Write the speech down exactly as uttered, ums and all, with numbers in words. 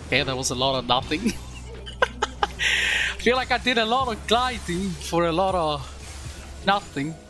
Okay, that was a lot of nothing. I feel like I did a lot of gliding for a lot of nothing.